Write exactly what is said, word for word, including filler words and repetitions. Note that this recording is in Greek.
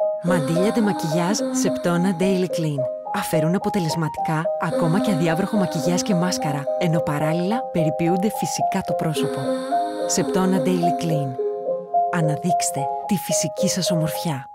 Μαντίλια ντε μακιγιάζ Septona Daily Clean. Αφαιρούν αποτελεσματικά ακόμα και αδιάβροχο μακιγιάζ και μάσκαρα, ενώ παράλληλα περιποιούνται φυσικά το πρόσωπο. Septona Daily Clean. Αναδείξτε τη φυσική σας ομορφιά.